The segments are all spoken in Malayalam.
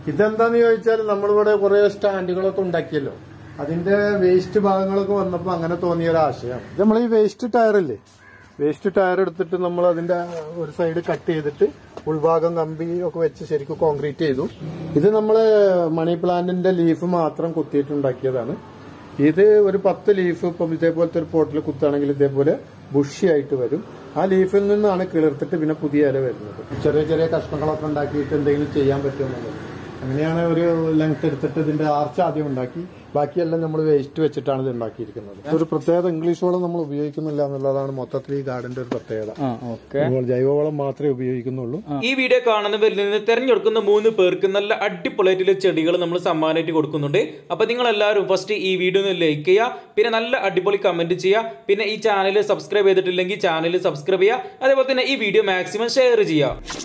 ഇതെന്താന്ന് ചോദിച്ചാൽ നമ്മളിവിടെ കുറെ സ്റ്റാൻഡുകളൊക്കെ ഉണ്ടാക്കിയല്ലോ, അതിന്റെ വേസ്റ്റ് ഭാഗങ്ങളൊക്കെ വന്നപ്പോൾ അങ്ങനെ തോന്നിയ ഒരു ആശയം. നമ്മൾ ഈ വേസ്റ്റ് ടയറില്ലേ, വേസ്റ്റ് ടയർ എടുത്തിട്ട് നമ്മൾ അതിന്റെ ഒരു സൈഡ് കട്ട് ചെയ്തിട്ട് ഉൾഭാഗം കമ്പി ഒക്കെ വെച്ച് ശരിക്കും കോൺക്രീറ്റ് ചെയ്തു. ഇത് നമ്മള് മണി പ്ലാന്റിന്റെ ലീഫ് മാത്രം കുത്തിയിട്ടുണ്ടാക്കിയതാണ്. ഇത് ഒരു 10 ലീഫ് ഇപ്പം ഇതേപോലത്തെ ഒരു പോട്ടിൽ കുത്താണെങ്കിൽ ഇതേപോലെ ബുഷിയായിട്ട് വരും. ആ ലീഫിൽ നിന്നാണ് കിളിർത്തിട്ട് പിന്നെ പുതിയ ഇല വരുന്നത്. ചെറിയ ചെറിയ കഷ്ണങ്ങളൊക്കെ ഉണ്ടാക്കിയിട്ട് എന്തെങ്കിലും ചെയ്യാൻ പറ്റുമെന്നുള്ളത്. അങ്ങനെയാണ് ഒരു ലെങ്ത് എടുത്തിട്ട് ഇതിന്റെ ആർച്ച് ആദ്യം ഉണ്ടാക്കി, ബാക്കിയെല്ലാം നമ്മൾ വേസ്റ്റ് വെച്ചിട്ടാണ് ഇത് ഉണ്ടാക്കിയിരിക്കുന്നത്. ഒരു പ്രത്യേകത ഇംഗ്ലീഷ് വളം നമ്മൾ ഉപയോഗിക്കുന്നില്ല എന്നുള്ളതാണ് മൊത്തത്തിൽ ഈ ഗാർഡന്റെ ഒരു പ്രത്യേകത. ജൈവവളം മാത്രമേ ഉപയോഗിക്കുന്നുള്ളൂ. ഈ വീഡിയോ കാണുന്നവരിൽ നിന്ന് തെരഞ്ഞെടുക്കുന്ന 3 പേർക്ക് നല്ല അടിപൊളിയായിട്ടുള്ള ചെടികൾ നമ്മൾ സമ്മാനമായിട്ട് കൊടുക്കുന്നുണ്ട്. അപ്പൊ നിങ്ങൾ എല്ലാവരും ഫസ്റ്റ് ഈ വീഡിയോ ഒന്ന് ലൈക്ക് ചെയ്യുക, പിന്നെ നല്ല അടിപൊളി കമന്റ് ചെയ്യുക, പിന്നെ ഈ ചാനൽ സബ്സ്ക്രൈബ് ചെയ്തിട്ടില്ലെങ്കിൽ ചാനൽ സബ്സ്ക്രൈബ് ചെയ്യുക, അതേപോലെ തന്നെ ഈ വീഡിയോ മാക്സിമം ഷെയർ ചെയ്യുക.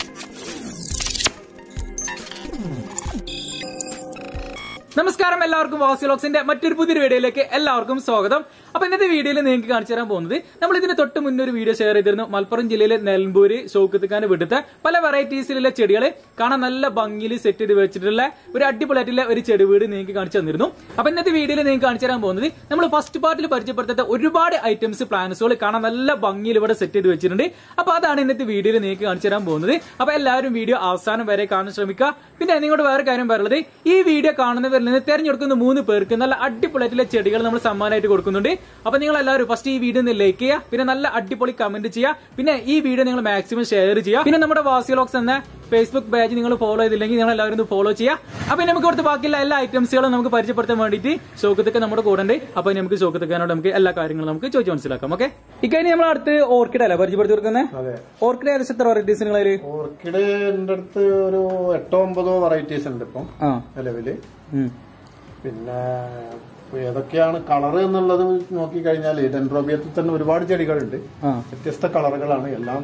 നമസ്കാരം, എല്ലാവർക്കും വാസി വ്ലോഗ്സിന്റെ മറ്റൊരു പുതിയൊരു വീഡിയോയിലേക്ക് എല്ലാവർക്കും സ്വാഗതം. അപ്പൊ ഇന്നത്തെ വീഡിയോയിൽ നിങ്ങൾക്ക് കാണിച്ചു തരാൻ പോകുന്നത്, നമ്മൾ ഇതിന് തൊട്ട് മുന്നേ ഒരു വീഡിയോ ഷെയർ ചെയ്തിരുന്നു. മലപ്പുറം ജില്ലയിലെ നിലമ്പൂര് ഷൗക്കത്ത് വിടുത്ത പല വെറൈറ്റീസിലുള്ള ചെടികൾ കാണാൻ നല്ല ഭംഗിയിൽ സെറ്റ് ചെയ്ത് വെച്ചിട്ടുള്ള ഒരു അടിപൊളിയായിട്ടുള്ള ഒരു ചെടി വീട് നിങ്ങൾക്ക് കാണിച്ചു തന്നിരുന്നു. അപ്പൊ ഇന്നത്തെ വീഡിയോയിൽ നിങ്ങൾക്ക് കാണിച്ചു തരാൻ പോകുന്നത്, നമ്മൾ ഫസ്റ്റ് പാർട്ടിൽ പരിചയപ്പെടുത്താത്ത ഒരുപാട് ഐറ്റംസ് പ്ലാന്റ്സുകൾ കാണാൻ നല്ല ഭംഗിയിൽ ഇവിടെ സെറ്റ് ചെയ്ത് വെച്ചിട്ടുണ്ട്. അപ്പൊ അതാണ് ഇന്നത്തെ വീഡിയോയിൽ നിങ്ങൾക്ക് കാണിച്ചു തരാൻ പോകുന്നത്. അപ്പൊ എല്ലാവരും വീഡിയോ അവസാനം വരെ കാണാൻ ശ്രമിക്കുക. പിന്നെ നിങ്ങളുടെ വേറെ കാര്യം പറയുന്നത്, ഈ വീഡിയോ കാണുന്നവരിൽ നിന്ന് തെരഞ്ഞെടുക്കുന്ന 3 പേർക്ക് നല്ല അടിപൊളിയായിട്ടുള്ള ചെടികൾ നമ്മൾ സമ്മാനമായിട്ട് കൊടുക്കുന്നുണ്ട്. അപ്പൊ നിങ്ങൾ എല്ലാവരും ഫസ്റ്റ് ഈ വീഡിയോ ഒന്ന് ലൈക്ക് ചെയ്യുക, പിന്നെ നല്ല അടിപൊളി കമന്റ് ചെയ്യുക, പിന്നെ ഈ വീഡിയോ നിങ്ങൾ മാക്സിമം ഷെയർ ചെയ്യുക. പിന്നെ നമ്മുടെ വാസി വ്ലോഗ്സ് എന്ന ഫേസ്ബുക്ക് പേജ് നിങ്ങൾ ഫോളോ ചെയ്തില്ലെങ്കിൽ നിങ്ങൾ എല്ലാവരും ഒന്ന് ഫോളോ ചെയ്യുക. അപ്പൊ നമുക്ക് കൊടുത്ത് ബാക്കിയുള്ള എല്ലാ ഐറ്റംസുകളും നമുക്ക് പരിചയപ്പെടുത്താൻ വേണ്ടിയിട്ട് ഷൗക്കത്തൊക്കെ നമ്മുടെ കൂടെ ഉണ്ട്. അപ്പൊ നമുക്ക് ഷൗക്കത്തൊക്കെനോട് നമുക്ക് എല്ലാ കാര്യങ്ങളും നമുക്ക് ചോദിച്ച് മനസ്സിലാക്കാം. ഓക്കെ, ഇക്കഴിഞ്ഞ് നമ്മൾ അടുത്ത് ഓർക്കിഡ് അല്ല പരിചയപ്പെടുത്തി കൊടുക്കുന്നത്. ഓർക്കിഡ് ഏകദേശം എത്ര വെറൈറ്റീസ് നിങ്ങള്? ഓർക്കിഡ് എന്റെ അടുത്ത് ഒരു 8-9 വെറൈറ്റീസ് ഉണ്ട് ഇപ്പം നിലവില്. പിന്നെ ഏതൊക്കെയാണ് കളർ എന്നുള്ളത് നോക്കിക്കഴിഞ്ഞാൽ ഡെൻഡ്രോബിയത്തിൽ തന്നെ ഒരുപാട് ചെടികളുണ്ട്, വ്യത്യസ്ത കളറുകളാണ് എല്ലാം.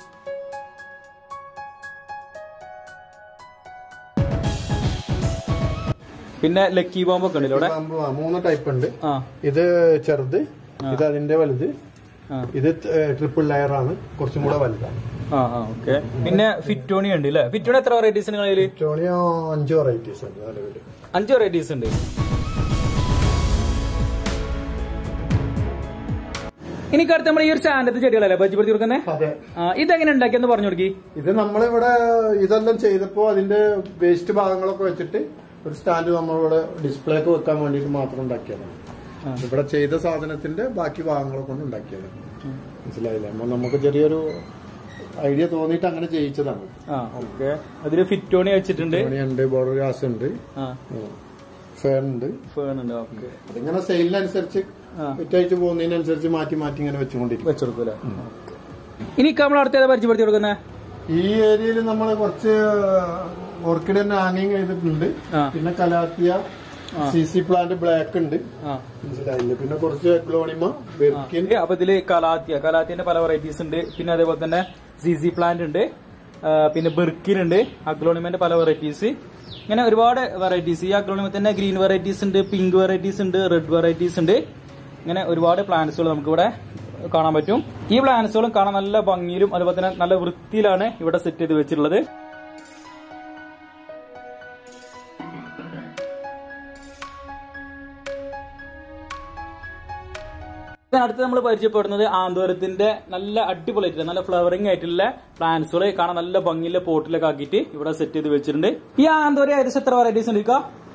പിന്നെ ലക്കി ബോംബ് ഒക്കെ ഉണ്ട് ഇവിടെ. 3 ടൈപ്പ് ഉണ്ട്. ഇത് ചെറുത്, ഇത് അതിന്റെ വലുത്, ഇത് ട്രിപ്പിൾ ലെയർ ആണ്, കുറച്ചും കൂടെ വലുതാണ്. പിന്നെ ഫിറ്റോണിയ ഉണ്ട് അല്ലേ? ഫിറ്റോണിയ എത്ര വെറൈറ്റീസ് നിങ്ങൾ? ഫിറ്റോണിയ 5 വെറൈറ്റീസ് ഉണ്ട് നിലവില്. 5 വെറൈറ്റീസ് ഉണ്ട്. എനിക്ക് അടുത്ത് നമ്മൾ ഈ ഒരു സ്റ്റാൻഡത്തെ ചെടികളല്ലേ പരിചയപ്പെടുത്തി കൊടുക്കുന്നത്? ഇതെങ്ങനെ ഉണ്ടാക്കിയെന്ന് പറഞ്ഞു കൊടുക്കി. ഇത് നമ്മളിവിടെ ഇതെല്ലാം ചെയ്തപ്പോ അതിന്റെ വേസ്റ്റ് ഭാഗങ്ങളൊക്കെ വെച്ചിട്ട് ഒരു സ്റ്റാൻഡ് നമ്മളിവിടെ ഡിസ്പ്ലേക്ക് വെക്കാൻ വേണ്ടിട്ട് മാത്രം ഉണ്ടാക്കിയതാണ്. ഇവിടെ ചെയ്ത സാധനത്തിന്റെ ബാക്കി ഭാഗങ്ങളൊക്കെ കൊണ്ട് ഉണ്ടാക്കിയതാണ്. മനസ്സിലായില്ലേ? നമുക്ക് ചെറിയൊരു ഐഡിയ തോന്നിയിട്ട് അങ്ങനെ ചെയ്യിച്ചതാണ്. അതില് ഫിറ്റോണി വെച്ചിട്ടുണ്ട്, ബോർഡർ ഗ്രാസ് ഉണ്ട്, ഫേൺ ഉണ്ട്. അതിങ്ങനെ സെയിലിനനുസരിച്ച് വിറ്റഴിച്ച് പോകുന്നതിനനുസരിച്ച് മാറ്റി മാറ്റി ഇങ്ങനെ വെച്ചുകൊണ്ടിരിക്കും. ഇനി നമ്മൾ അടുത്ത പരിചയപ്പെടുത്തി കൊടുക്കുന്നത്, ഈ ഏരിയയിൽ നമ്മൾ കുറച്ച് ഓർക്കിഡ് തന്നെ ഹാങ്ങിങ് ചെയ്തിട്ടുണ്ട്. പിന്നെ കലാത്തിയ, CC പ്ലാന്റ് ബ്ലാക്ക് ഉണ്ട്, മനസ്സിലായില്ലേ? പിന്നെ കുറച്ച് ഗ്ലോണിമ, ബെർക്കിൻ. അപ്പൊ ഇതില് കലാത്തിന്റെ പല വെറൈറ്റീസ് ഉണ്ട്. പിന്നെ അതേപോലെ തന്നെ CC പ്ലാന്റ് ഉണ്ട്, പിന്നെ ബെർക്കിൻ ഉണ്ട്, അഗ്ലോണിമന്റെ പല വെറൈറ്റീസ്, ഇങ്ങനെ ഒരുപാട് വെറൈറ്റീസ്. ഈ അഗ്ലോണിമ തന്നെ ഗ്രീൻ വെറൈറ്റീസ് ഉണ്ട്, പിങ്ക് വെറൈറ്റീസ് ഉണ്ട്, റെഡ് വെറൈറ്റീസ് ഉണ്ട്. ഇങ്ങനെ ഒരുപാട് പ്ലാന്റ്സുകൾ നമുക്ക് ഇവിടെ കാണാൻ പറ്റും. ഈ പ്ലാന്റ്സുകളും കാണാൻ നല്ല ഭംഗിയിലും അതുപോലെ തന്നെ നല്ല വൃത്തിയിലാണ് ഇവിടെ സെറ്റ് ചെയ്ത് വെച്ചിട്ടുള്ളത്. അടുത്ത് നമ്മൾ പരിചയപ്പെടുന്നത് ആന്തോരത്തിന്റെ നല്ല അടിപൊളിയായിട്ടുള്ള നല്ല ഫ്ലവറിംഗ് ആയിട്ടുള്ള പ്ലാന്റ്സുകൾ കാണാൻ നല്ല ഭംഗിയിലെ പോട്ടിലൊക്കെ ആക്കിയിട്ട് ഇവിടെ സെറ്റ് ചെയ്ത് വെച്ചിട്ടുണ്ട്. ഈ ആന്തോര ഏകദേശം എത്ര വെറൈറ്റീസ് ഉണ്ട്?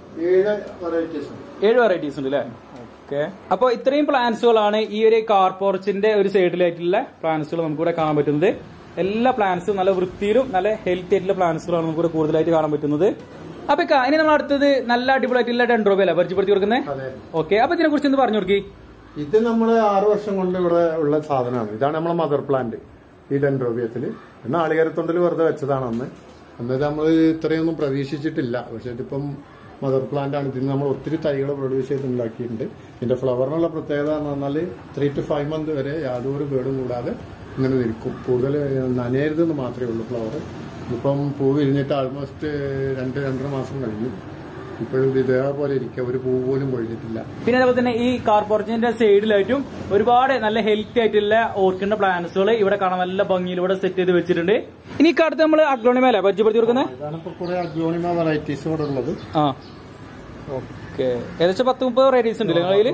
7 വെറൈറ്റീസ് ഉണ്ട് അല്ലേ? ഓക്കെ, അപ്പൊ ഇത്രയും പ്ലാന്റ്സുകളാണ് ഈ ഒരു കാർ പോർച്ചിന്റെ ഒരു സൈഡിലായിട്ടുള്ള പ്ലാന്റ്സുകൾ നമുക്കിവിടെ കാണാൻ പറ്റുന്നത്. എല്ലാ പ്ലാന്റ്സും നല്ല വൃത്തിയിലും നല്ല ഹെൽത്തി ആയിട്ടുള്ള പ്ലാന്റ്സുകളാണ് നമുക്കിവിടെ കൂടുതലായിട്ട് കാണാൻ പറ്റുന്നത്. അപ്പൊ ഇനി നമ്മൾ അടുത്തത് നല്ല അടിപൊളിയായിട്ടുള്ള ഡെൻഡ്രോബിയ അല്ലേ പരിചയപ്പെടുത്തി കൊടുക്കുന്നത്? ഓക്കെ, അപ്പൊ ഇതിനെ കുറിച്ച് ഒന്ന് പറഞ്ഞു കൊടുക്കി. ഇത് നമ്മള് 6 വർഷം കൊണ്ട് ഇവിടെ ഉള്ള സാധനമാണ്. ഇതാണ് നമ്മളെ മദർ പ്ലാന്റ്. ഈ ഡെൻഡ്രോബിയത്തില് നാളികേരത്തൊണ്ടിൽ വെറുതെ വെച്ചതാണ് അന്ന്. അന്നേരം നമ്മൾ ഇത്രയൊന്നും പ്രതീക്ഷിച്ചിട്ടില്ല. പക്ഷെ ഇതിപ്പം മദർ പ്ലാന്റ് ആണ്. ഇതിന് നമ്മൾ ഒത്തിരി തൈകൾ പ്രൊഡ്യൂസ് ചെയ്തുണ്ടാക്കിയിട്ടുണ്ട്. ഇതിന്റെ ഫ്ലവറിനുള്ള പ്രത്യേകത എന്ന് പറഞ്ഞാൽ 3 to 5 months വരെ യാതൊരു കേടും കൂടാതെ ഇങ്ങനെ നിൽക്കും. കൂടുതൽ നനയരുതെന്ന് മാത്രമേ ഉള്ളൂ ഫ്ലവർ. ഇപ്പം പൂ വിരിഞ്ഞിട്ട് ആൾമോസ്റ്റ് 2-2.5 മാസം കഴിഞ്ഞു. ഇപ്പോഴും ഇതേപോലെ ഇരിക്കുക, ഒരു പൂ പോലും പൊഴിഞ്ഞിട്ടില്ല. പിന്നെ അതുപോലെ തന്നെ ഈ കാർ പോർച്ചിന്റെ സൈഡിലായിട്ടും ഒരുപാട് നല്ല ഹെൽത്തി ആയിട്ടുള്ള ഓർക്കിഡിന്റെ പ്ലാന്റ്സുകൾ ഇവിടെ കാണാൻ നല്ല ഭംഗിയിൽ ഇവിടെ സെറ്റ് ചെയ്ത് വെച്ചിട്ടുണ്ട്. ഇനി അടുത്ത് നമ്മൾ അഗ്ലോണിമ അല്ലേ പരിചയപ്പെടുത്തി കൊടുക്കുന്നത്? ഇതാണ് ഇപ്പൊ കുറെ അഗ്ലോണിമ വെറൈറ്റീസ് ഇവിടെ ഉള്ളത്. ഓക്കെ, ഏകദേശം 10-30 വെറൈറ്റീസ് ഉണ്ട് നിങ്ങളിൽ.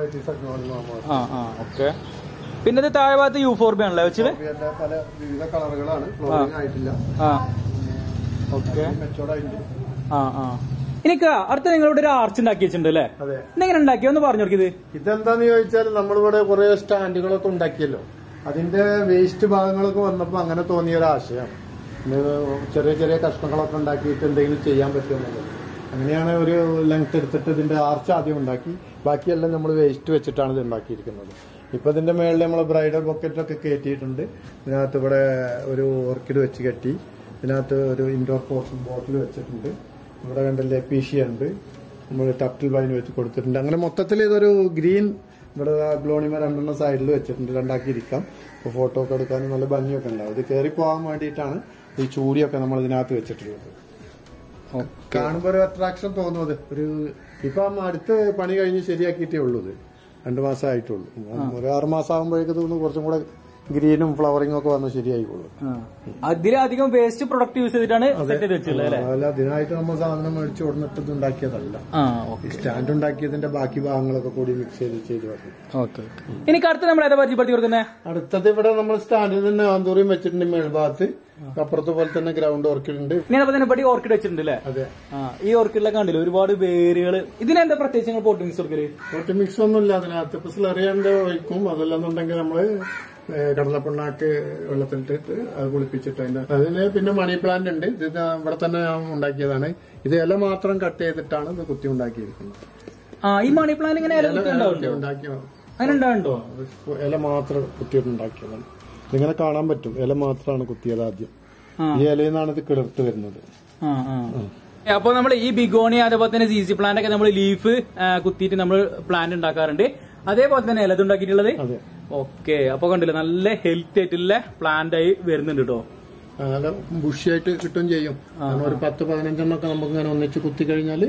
ഓക്കെ, പിന്നെ ഇത് താഴെ ഭാഗത്ത് യൂഫോർബിയ ആണല്ലേ വെച്ചത്? പല വിവിധ കളറുകളാണ്, ഫ്ലോറിംഗ് ആയിട്ടില്ല. ഓക്കെ, എനിക്ക് അടുത്ത നിങ്ങളിവിടെ ഒരു ആർച്ച് ഉണ്ടാക്കി വെച്ചിട്ടുണ്ട് അല്ലേ? ഇതെങ്ങനെ ഉണ്ടാക്കിയോ ഒന്ന് പറഞ്ഞു കൊടുക്കിയത്? ഇതെന്താന്ന് ചോദിച്ചാൽ നമ്മളിവിടെ കുറെ സ്റ്റാൻഡുകളൊക്കെ ഉണ്ടാക്കിയല്ലോ, അതിന്റെ വേസ്റ്റ് ഭാഗങ്ങളൊക്കെ വന്നപ്പോ അങ്ങനെ തോന്നിയ ഒരു ആശയം. ചെറിയ ചെറിയ കഷ്ണങ്ങളൊക്കെ ഉണ്ടാക്കിയിട്ട് എന്തെങ്കിലും ചെയ്യാൻ പറ്റുമെന്നുള്ളത്. അങ്ങനെയാണ് ഒരു ലെങ്ത് എടുത്തിട്ട് ഇതിന്റെ ആർച്ച് ആദ്യം ഉണ്ടാക്കി, ബാക്കിയെല്ലാം നമ്മൾ വേസ്റ്റ് വെച്ചിട്ടാണ് ഇത് ഉണ്ടാക്കിയിരിക്കുന്നത്. ഇപ്പൊ ഇതിന്റെ മേളിൽ നമ്മൾ ബ്രൈഡൽ ബൊക്കറ്റൊക്കെ കയറ്റിയിട്ടുണ്ട്. ഇതിനകത്ത് ഇവിടെ ഒരു ഓർക്കിഡ് വെച്ച് കെട്ടി, ഇതിനകത്ത് ഒരു ഇൻഡോർ ബോട്ടിൽ വെച്ചിട്ടുണ്ട്. ഇവിടെ കണ്ടല്ലേ പീഷ്യ ഉണ്ട്, നമ്മൾ ടർട്ടിൽ വൈൻ വെച്ച് കൊടുത്തിട്ടുണ്ട്. അങ്ങനെ മൊത്തത്തിൽ ഇതൊരു ഗ്രീൻ, ഇവിടെ ഗ്ലോണിമ 2 സൈഡിൽ വെച്ചിട്ടുണ്ട്, രണ്ടാക്കിയിരിക്കാം. അപ്പോൾ ഫോട്ടോ ഒക്കെ എടുക്കാനും നല്ല ഭംഗിയൊക്കെ ഉണ്ടാവും. ഇത് കയറി പോകാൻ വേണ്ടിയിട്ടാണ് ഈ ചൂടിയൊക്കെ നമ്മൾ ഇതിനകത്ത് വെച്ചിട്ടുള്ളത്. കാണുമ്പോൾ ഒരു അട്രാക്ഷൻ തോന്നുന്നത്. ഒരു ഇപ്പം അടുത്ത് പണി കഴിഞ്ഞ് ശരിയാക്കിയിട്ടേ ഉള്ളൂ. ഇത് 2 മാസം ആയിട്ടുള്ളൂ. ഒരു 6 മാസം ആകുമ്പോഴേക്ക് തോന്നുന്നു കുറച്ചും കൂടെ ഗ്രീനും ഫ്ലവറിംഗും ഒക്കെ വന്ന് ശരിയായിക്കോളൂ. അതിലധികം വേസ്റ്റ് പ്രൊഡക്റ്റ് യൂസ് ചെയ്തിട്ടാണ് അല്ല, അതിനായിട്ട് നമ്മൾ സാധനം മേടിച്ച് കൊടുത്തിട്ട് ഉണ്ടാക്കിയതല്ല. സ്റ്റാൻഡ് ഉണ്ടാക്കിയതിന്റെ ബാക്കി ഭാഗങ്ങളൊക്കെ കൂടി മിക്സ് ചെയ്ത് വന്നു. എനിക്ക് അടുത്ത് നമ്മൾ ഏതാ പരിചയപ്പെടുത്തി കൊടുക്കുന്നത്? അടുത്തത് ഇവിടെ നമ്മൾ സ്റ്റാൻഡിൽ തന്നെ ആന്തൂറിയും വെച്ചിട്ടുണ്ട്. മേൽഭാഗത്ത് അപ്പുറത്ത് പോലെ തന്നെ ഗ്രൗണ്ട് ഓർക്കിഡ് ഉണ്ട്. പടി ഓർക്കിഡ് വെച്ചിട്ടുണ്ട് അല്ലേ? അതെ. ഈ ഓർക്കിഡിലൊക്കെ കണ്ടില്ല ഒരുപാട് വേരുകൾ. ഇതിനെന്താ പ്രത്യേകിച്ച് പോട്ട് മിക്സ് കൊടുക്കല്? പോട്ട് മിക്സ് ഒന്നുമില്ല അതിനകത്ത്. ഇപ്പൊ സ്ലറിയാണ്ട് ഒഴിക്കും. അതല്ലെന്നുണ്ടെങ്കിൽ നമ്മള് കടലപ്പിണ്ണാക്ക് വെള്ളത്തിലിട്ടിട്ട് അത് കുളിപ്പിച്ചിട്ട് അതിന് പിന്നെ മണി പ്ലാന്റ് ഉണ്ട്. ഇത് ഇവിടെ തന്നെ ഉണ്ടാക്കിയതാണ്. ഇത് ഇല മാത്രം കട്ട് ചെയ്തിട്ടാണ് ഇത് കുത്തി ഉണ്ടാക്കിയിരിക്കുന്നത്. ഈ മണി പ്ലാന്റ് ഇങ്ങനെ ഉണ്ടാക്കിയോ? ഇല മാത്രം കുത്തിയിട്ടുണ്ടാക്കിയതാണ്. ഇതിങ്ങനെ കാണാൻ പറ്റും. ഇല മാത്രമാണ് കുത്തിയത് ആദ്യം. ഈ ഇലയിൽ നിന്നാണ് ഇത് കിളിർത്ത് വരുന്നത്. അപ്പൊ നമ്മൾ ഈ ബിഗോണി അതേപോലെ തന്നെ സി പ്ലാന്റ് ഒക്കെ നമ്മൾ ലീഫ് കുത്തിയിട്ട് നമ്മൾ പ്ലാന്റ് ഉണ്ടാക്കാറുണ്ട്. അതേപോലെ തന്നെ ഇല ഉണ്ടാക്കിയിട്ടുള്ളത്. ഓക്കെ, അപ്പൊ കണ്ടില്ല നല്ല ഹെൽത്തി ആയിട്ടുള്ള പ്ലാന്റ് ആയി വരുന്നുണ്ട് കേട്ടോ. നല്ല ബുഷിയായിട്ട് കിട്ടും ചെയ്യും. ഒരു 10-15 നമുക്ക് ഇങ്ങനെ ഒന്നിച്ച് കുത്തി കഴിഞ്ഞാല്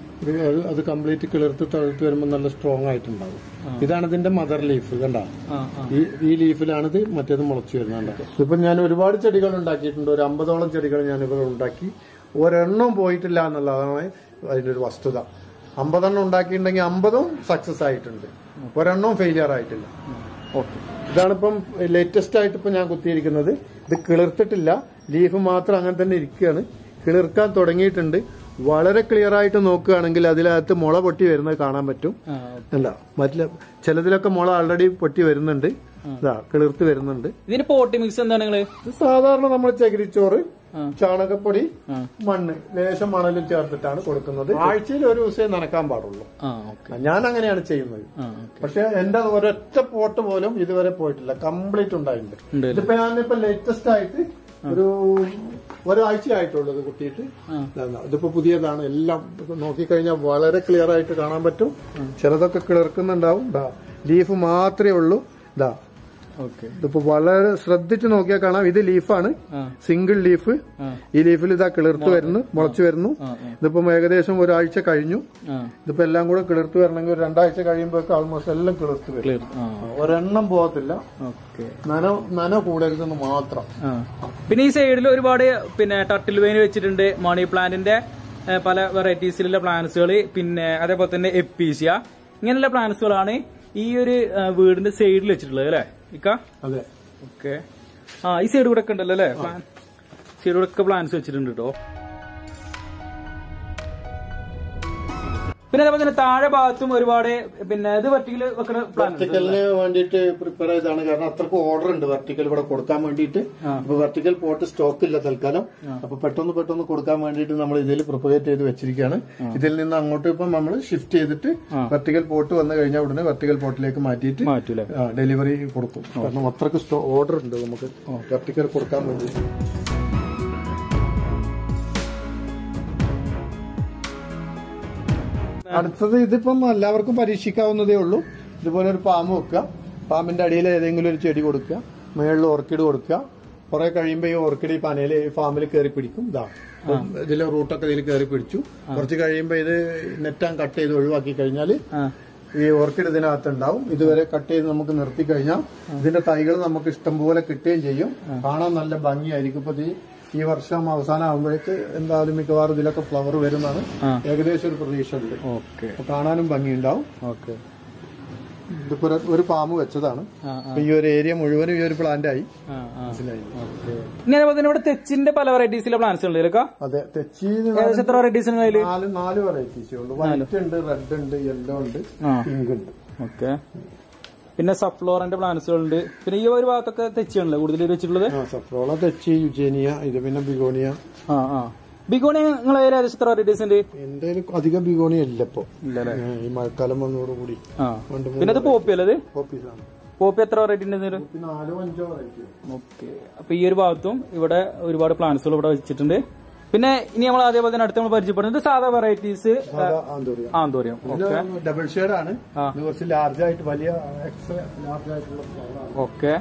അത് കംപ്ലീറ്റ് കിളിർത്ത് തഴുത്ത് വരുമ്പോൾ നല്ല സ്ട്രോങ് ആയിട്ടുണ്ടാവും. ഇതാണ് ഇതിന്റെ മദർ ലീഫ്. കണ്ട, ഈ ലീഫിലാണ് ഇത് മറ്റേത് മുളച്ചു വരുന്നുണ്ട്. ഇപ്പൊ ഞാൻ ഒരുപാട് ചെടികൾ ഉണ്ടാക്കിയിട്ടുണ്ട്. ഒരു 50ഓളം ചെടികൾ ഞാനിവിടെ ഉണ്ടാക്കി. ഒരെണ്ണം പോയിട്ടില്ല എന്നുള്ളതാണ് അതിന്റെ ഒരു വസ്തുത. 50 ഉണ്ടാക്കിയിട്ടുണ്ടെങ്കിൽ 50ഉം സക്സസ് ആയിട്ടുണ്ട്, ഒരെണ്ണവും ഫെയിലിയർ ആയിട്ടില്ല. ഇതാണിപ്പം ലേറ്റസ്റ്റ് ആയിട്ട് ഇപ്പൊ ഞാൻ കുത്തിയിരിക്കുന്നത്. ഇത് കിളിർത്തിട്ടില്ല, ലീഫ് മാത്രം അങ്ങനെ തന്നെ ഇരിക്കുകയാണ്. കിളിർക്കാൻ തുടങ്ങിയിട്ടുണ്ട്. വളരെ ക്ലിയർ ആയിട്ട് നോക്കുകയാണെങ്കിൽ അതിനകത്ത് മുള പൊട്ടി വരുന്നത് കാണാൻ പറ്റും. അല്ല, മറ്റു ചിലതിലൊക്കെ മുള ആൾറെഡി പൊട്ടി വരുന്നുണ്ട്. ഇതാ കിളിർത്ത് വരുന്നുണ്ട്. ഇതിന് പോട്ടി മിക്സ് എന്താണ് നിങ്ങള്? സാധാരണ നമ്മൾ ചകിരിച്ചോറ്, ചാണകപ്പൊടി, മണ്ണ്, ലേശം മണലും ചേർത്തിട്ടാണ് കൊടുക്കുന്നത്. ആഴ്ചയിൽ ഒരു ദിവസമേ നനക്കാൻ പാടുള്ളൂ. ഞാൻ അങ്ങനെയാണ് ചെയ്യുന്നത്. പക്ഷെ എന്റെ ഒരൊറ്റ പോട്ട് പോലും ഇതുവരെ പോയിട്ടില്ല, കംപ്ലീറ്റ് ഉണ്ടായിട്ടുണ്ട്. ഇതിപ്പോ ഞാനിപ്പോ ലേറ്റസ്റ്റ് ആയിട്ട് ഒരാഴ്ച ആയിട്ടുള്ളത് കുത്തിയിട്ട്. ഇതിപ്പോ പുതിയതാണ്. എല്ലാം നോക്കിക്കഴിഞ്ഞാൽ വളരെ ക്ലിയർ ആയിട്ട് കാണാൻ പറ്റും. ചിലതൊക്കെ കിളിർക്കുന്നുണ്ടാവും. ലീഫ് മാത്രമേ ഉള്ളൂ. ഇതിപ്പോ വളരെ ശ്രദ്ധിച്ച് നോക്കിയാൽ കാണാം. ഇത് ലീഫാണ്, സിംഗിൾ ലീഫ്. ഈ ലീഫിൽ ഇതാ കിളിർത്ത് വരുന്നു, മുളച്ചു വരുന്നു. ഇതിപ്പോ ഏകദേശം ഒരാഴ്ച കഴിഞ്ഞു. ഇതിപ്പോ എല്ലാം കൂടെ കിളിർത്ത് വരണമെങ്കിൽ ഒരു 2 ആഴ്ച കഴിയുമ്പോഴേക്കും ആൾമോസ്റ്റ് എല്ലാം കിളിർത്ത് വരും. ഒരെണ്ണം പോകത്തില്ല. നന കൂടരുതെന്ന് മാത്രം. പിന്നെ ഈ സൈഡിൽ ഒരുപാട് പിന്നെ ടർട്ടിൽ വൈൻ വെച്ചിട്ടുണ്ട്, മണി പ്ലാന്റിന്റെ പല വെറൈറ്റീസിലുള്ള പ്ലാന്റ്സുകൾ, പിന്നെ അതേപോലെ തന്നെ എപ്പീസിയ, ഇങ്ങനെയുള്ള പ്ലാന്റ്സുകളാണ് ഈ ഒരു വീടിന്റെ സൈഡിൽ വെച്ചിട്ടുള്ളത് അല്ലേ ഇക്ക? അതെ. ഓക്കെ. ഈ സൈഡ് കൂടെ ഒക്കെ ഉണ്ടല്ലോ അല്ലേ? സൈഡ് കൂടെ ഒക്കെ പ്ലാന്റ്സ് വെച്ചിട്ടുണ്ട് കേട്ടോ. പിന്നെ അതേപോലെ തന്നെ താഴെ ഭാഗത്തും ഒരുപാട് പിന്നെ ഇത് വെർട്ടിക്കൽ വെക്കുന്ന വെർട്ടിക്കലിന് വേണ്ടിയിട്ട് പ്രിപ്പയർ ചെയ്താണ്. കാരണം അത്രക്ക് ഓർഡർ ഉണ്ട് വെർട്ടിക്കൽ ഇവിടെ കൊടുക്കാൻ വേണ്ടിയിട്ട്. അപ്പൊ വെർട്ടിക്കൽ പോട്ട് സ്റ്റോക്ക് ഇല്ല തൽക്കാലം. അപ്പൊ പെട്ടെന്ന് കൊടുക്കാൻ വേണ്ടിയിട്ട് നമ്മൾ ഇതിൽ പ്രിപ്പയർ ചെയ്ത് വെച്ചിരിക്കുകയാണ്. ഇതിൽ നിന്ന് അങ്ങോട്ട് ഇപ്പം നമ്മൾ ഷിഫ്റ്റ് ചെയ്തിട്ട് വെർട്ടിക്കൽ പോട്ട് വന്നു കഴിഞ്ഞാൽ ഉടനെ വെർട്ടിക്കൽ പോട്ടിലേക്ക് മാറ്റിയിട്ട് ഡെലിവറി കൊടുക്കും. കാരണം അത്രക്ക് ഓർഡർ ഉണ്ട് നമുക്ക് വെർട്ടിക്കൽ കൊടുക്കാൻ വേണ്ടിയിട്ട്. അടുത്തത് ഇതിപ്പം എല്ലാവർക്കും പരീക്ഷിക്കാവുന്നതേ ഉള്ളൂ. ഇതുപോലെ ഒരു പാമ്പ് വെക്കുക, പാമ്പിന്റെ അടിയിൽ ഏതെങ്കിലും ഒരു ചെടി കൊടുക്കുക, മുകളിൽ ഓർക്കിഡ് കൊടുക്കുക. കുറെ കഴിയുമ്പോൾ ഈ ഓർക്കിഡ് ഈ പനയിൽ ഈ ഫാമിൽ കയറി പിടിക്കും. ഇതിലെ റൂട്ടൊക്കെ ഇതിൽ കയറി പിടിച്ചു. കുറച്ച് കഴിയുമ്പോൾ ഇത് നെറ്റാൻ കട്ട് ചെയ്ത് ഒഴിവാക്കി കഴിഞ്ഞാൽ ഈ ഓർക്കിഡ് ഇതിനകത്ത് ഉണ്ടാവും. ഇതുവരെ കട്ട് ചെയ്ത് നമുക്ക് നിർത്തി കഴിഞ്ഞാൽ ഇതിന്റെ തൈകൾ നമുക്ക് ഇഷ്ടംപോലെ കിട്ടുകയും ചെയ്യും. കാണാൻ നല്ല ഭംഗിയായിരിക്കും. ഇപ്പൊ ഈ വർഷം അവസാനം ആകുമ്പോഴേക്ക് എന്തായാലും മിക്കവാറും ഇതിലൊക്കെ ഫ്ലവർ വരുന്നതാണ് ഏകദേശം ഒരു പ്രതീക്ഷ ഉണ്ട്. അപ്പൊ കാണാനും ഭംഗിയുണ്ടാവും. ഇതിപ്പോ ഒരു പാമ്പ് വെച്ചതാണ്. ഈ ഒരു ഏരിയ മുഴുവനും ഈ ഒരു പ്ലാന്റ് ആയി. മനസ്സിലായി. ഇവിടെ തെച്ചിന്റെ പല വെറൈറ്റീസിലെ പ്ലാന്റ്സ് ഉണ്ട്. അതെ, തെച്ചി എത്ര വെറൈറ്റീസ്? 4 വെറൈറ്റീസേ ഉള്ളൂ. വൈറ്റ് ഉണ്ട്, റെഡ് ഉണ്ട്, യെല്ലോ ഉണ്ട്, പിങ്ക് ഉണ്ട്. ഓക്കെ. പിന്നെ സഫ്ലോറിന്റെ പ്ലാന്റ്സുകളുണ്ട്. പിന്നെ ഈ ഒരു ഭാഗത്തൊക്കെ തെച്ചിയാണല്ലോ കൂടുതൽ വെച്ചിട്ടുള്ളത്. സഫ്ലോറ, തെച്ചി, യുജേനിയ, ഇത് പിന്നെ ബിഗോണിയ. ബിഗോണിയ നിങ്ങൾ ഏകദേശം എത്ര വെറൈറ്റീസ് ഉണ്ട്? എന്റെ അധികം ബിഗോണിയ ഇല്ല ഇപ്പൊ. ഈ മഴക്കാലം വന്നതോടുകൂടി. പിന്നെ അത് പോപ്പി അല്ലത്? പോപ്പീസാണ്. പോപ്പി എത്ര വെറൈറ്റി ഉണ്ട്? 4-5 വെറൈറ്റി. ഓക്കെ. അപ്പൊ ഈ ഒരു ഭാഗത്തും ഇവിടെ ഒരുപാട് പ്ലാന്റ്സുകൾ ഇവിടെ വെച്ചിട്ടുണ്ട്. പിന്നെ ഇനി നമ്മൾ അതേപോലെ തന്നെ അടുത്ത് നമ്മൾ പരിചയപ്പെടുന്നത് സാധാ വെറൈറ്റീസ് ആന്തോറിയം. ഡബിൾ ഷെയ്ഡ് ആണ്. കുറച്ച് ലാർജ് ആയിട്ട് വലിയ ലാർജ് ആയിട്ടുള്ള. ഓക്കെ.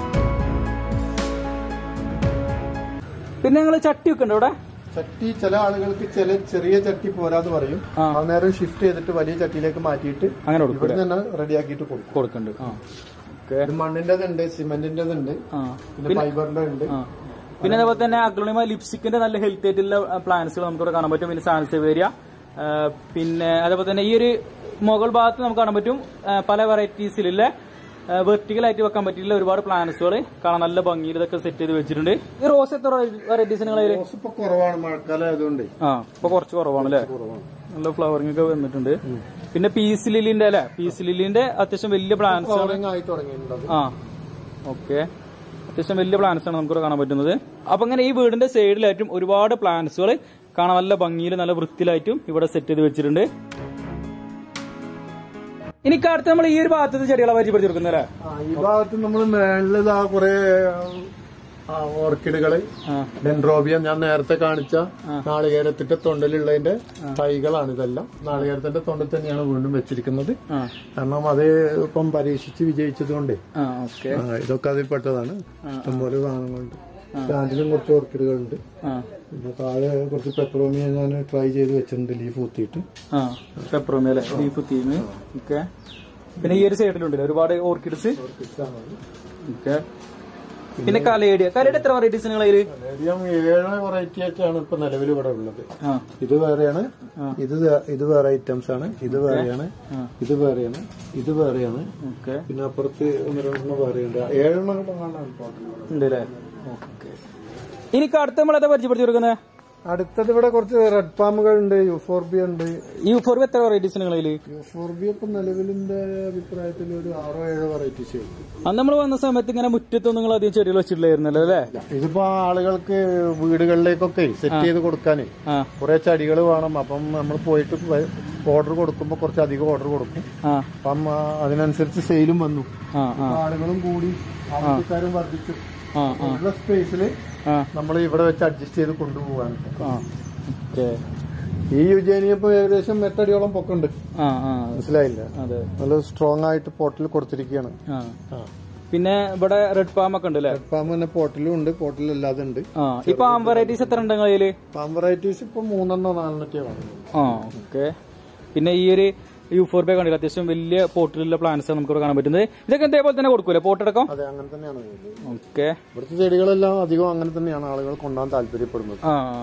പിന്നെ നിങ്ങൾ ചട്ടി ഒക്കെ ഉണ്ട് ഇവിടെ? ചട്ടി ചില ആളുകൾക്ക് ചെറിയ ചട്ടി പോരാന്ന് പറയും. അന്നേരം ഷിഫ്റ്റ് ചെയ്തിട്ട് വലിയ ചട്ടിയിലേക്ക് മാറ്റിയിട്ട് അങ്ങനെ ഇവിടെ തന്നെ റെഡിയാക്കിയിട്ട് കൊടുക്കുന്നുണ്ട്. മണ്ണിന്റെതുണ്ട്, സിമെന്റിന്റെതുണ്ട്, പിന്നെ ഫൈബറിന്റെ ഉണ്ട്. പിന്നെ അതേപോലെ തന്നെ അഗ്ലോണിമ ലിപ്സ്റ്റിക്കിന്റെ നല്ല ഹെൽത്തി ആയിട്ടുള്ള പ്ലാന്റ്സുകൾ നമുക്കിവിടെ കാണാൻ പറ്റും. പിന്നെ സാൻസേവേരിയ. പിന്നെ അതേപോലെ തന്നെ ഈ ഒരു മുകൾ ഭാഗത്ത് നമുക്ക് കാണാൻ പറ്റും പല വെറൈറ്റീസിലുള്ള വെർട്ടിക്കൽ ആയിട്ട് വെക്കാൻ പറ്റിയിട്ടുള്ള ഒരുപാട് പ്ലാന്റ്സുകൾ കാണാൻ നല്ല ഭംഗിയിൽ ഇതൊക്കെ സെറ്റ് ചെയ്ത് വെച്ചിട്ടുണ്ട്. ഈ റോസ് എത്ര വെറൈറ്റീസ് നിങ്ങളെ? ഇപ്പൊ കുറവാണ്, മഴക്കാലം ആയതുകൊണ്ട്. ഇപ്പൊ കുറച്ച് കുറവാണ് അല്ലെ? നല്ല ഫ്ലവറിംഗ് ഒക്കെ വന്നിട്ടുണ്ട്. പിന്നെ പീസ് ലില്ലിന്റെ അല്ലെ? പീസ് ലില്ലിന്റെ അത്യാവശ്യം വലിയ പ്ലാന്റ്സ്. ഓക്കെ. അത്യാവശ്യം വലിയ പ്ലാന്റ്സ് ആണ് നമുക്കിവിടെ കാണാൻ പറ്റുന്നത്. അപ്പൊ അങ്ങനെ ഈ വീടിന്റെ സൈഡിലായിട്ടും ഒരുപാട് പ്ലാന്റ്സുകൾ കാണാൻ നല്ല ഭംഗിയിൽ നല്ല വൃത്തിയിലായിട്ടും ഇവിടെ സെറ്റ് ചെയ്ത് വെച്ചിട്ടുണ്ട്. എനിക്ക് അടുത്ത് നമ്മൾ ഈ ഒരു ഭാഗത്ത് ചെടികളെ പരിചയപ്പെടുത്തി കൊടുക്കുന്നല്ലേ? ഈ ഭാഗത്ത് നമ്മൾ മേളിൽ കുറെ ഓർക്കിഡുകള്, ഡെൻഡ്രോബിയം, ഞാൻ നേരത്തെ കാണിച്ച നാളികേരത്തിന്റെ തൊണ്ടിലുള്ളതിന്റെ തൈകളാണ് ഇതെല്ലാം. നാളികേരത്തിന്റെ തൊണ്ടിൽ തന്നെയാണ് വീണ്ടും വെച്ചിരിക്കുന്നത്. കാരണം അത് ഇപ്പം പരീക്ഷിച്ച് വിജയിച്ചത് കൊണ്ട് ഇതൊക്കെ അതിൽ പെട്ടതാണ്. ഇഷ്ടംപോലെ സാധനങ്ങളുണ്ട്. സ്റ്റാൻഡിലും കുറച്ച് ഓർക്കിഡുകളുണ്ട്. പിന്നെ താഴെ കുറച്ച് പെപ്പറോമിയ ഞാൻ ട്രൈ ചെയ്ത് വെച്ചിട്ടുണ്ട്, ലീഫ് കുത്തിയിട്ട്. പെപ്പറോമിയ അല്ലെ? ലീഫ് കുത്തിന്ന്. ഓക്കെ. പിന്നെ ഈ ഒരു സൈഡിലുണ്ടല്ലോ ഒരുപാട് ഓർക്കിഡ്സ്. ഓക്കെ. പിന്നെ കലേഡിയ എത്ര വെറൈറ്റീസ് നിങ്ങൾ? 7 വെറൈറ്റി ആയിട്ടാണ് ഇപ്പൊ നിലവിൽ ഇവിടെ ഉള്ളത്. ഇത് വേറെയാണ്, ഇത് വേറെ ഐറ്റംസ് ആണ്, ഇത് വേറെയാണ്, ഇത് വേറെയാണ്, ഇത് വേറെയാണ്. പിന്നെ അപ്പുറത്ത് 1-2 വേറെയുണ്ട്. 7 ഉണ്ട് അല്ലേ? ഓക്കെ. എനിക്ക് അടുത്ത് നമ്മളെന്താ പരിചയപ്പെടുത്തി കൊടുക്കുന്നത്? അടുത്തത് ഇവിടെ കുറച്ച് റെഡ് പാമ്പുകൾ ഉണ്ട്, യൂഫോർബിയ ഉണ്ട്. യൂഫോർബിയ എത്ര വെറൈറ്റീസ് നിങ്ങളിൽ? യൂഫോർബിയ ഇപ്പൊ നിലവിലിന്റെ അഭിപ്രായത്തിൽ ഒരു 6-7 വെറൈറ്റീസ് ഉണ്ട്. അന്ന് നമ്മൾ വന്ന സമയത്ത് ഇങ്ങനെ മുറ്റത്തൊന്നും നിങ്ങൾ അധികം ചെടികൾ വെച്ചിട്ടില്ലായിരുന്നല്ലോ അല്ലേ? ഇതിപ്പോ ആളുകൾക്ക് വീടുകളിലേക്കൊക്കെ സെറ്റ് ചെയ്ത് കൊടുക്കാന് കുറെ ചെടികൾ വേണം. അപ്പം നമ്മൾ പോയിട്ട് ഓർഡർ കൊടുക്കുമ്പോ കുറച്ച് അധികം ഓർഡർ കൊടുക്കും. അപ്പം അതിനനുസരിച്ച് സെയിലും വന്നു, ആളുകളും കൂടി, ആവശ്യക്കാരും വർദ്ധിച്ചു. ഉള്ള സ്പേസില് നമ്മൾ ഇവിടെ വെച്ച് അഡ്ജസ്റ്റ് ചെയ്ത് കൊണ്ടുപോകാൻ. ഈ യുജേനിയ ഇപ്പൊ ഏകദേശം 8 അടിയോളം പൊക്കുണ്ട്. മനസ്സിലായില്ല? നല്ല സ്ട്രോങ് ആയിട്ട് പോട്ടിൽ കൊടുത്തിരിക്കുകയാണ്. പിന്നെ ഇവിടെ റെഡ് പാം ഒക്കെ ഉണ്ട് അല്ലേ? റെഡ് പാം തന്നെ പോട്ടിലും ഉണ്ട്, പോട്ടിലല്ലാതെ ഉണ്ട്. ഈ പാം വെറൈറ്റീസ് എത്ര ഉണ്ട് കയ്യില്? പാം വെറൈറ്റീസ് ഇപ്പൊ 3-4 ഓക്കെ. പിന്നെ ഈ ഒരു യൂഫോർബിയ കണ്ടില്ല, അത്യാവശ്യം വലിയ പോട്ടിലുള്ള പ്ലാന്റ്സ് നമുക്ക് കാണാൻ പറ്റുന്നത്. ഇതൊക്കെ ഇതേപോലെ തന്നെ കൊടുക്കൂലേ പോട്ടടക്കം? അതെ, അങ്ങനെ തന്നെയാണ്. ഓക്കെ. ഇവിടുത്തെ ചെടികളെല്ലാം അധികം അങ്ങനെ തന്നെയാണ് ആളുകൾ കൊണ്ടുപോകാൻ താല്പര്യപ്പെടുന്നത്.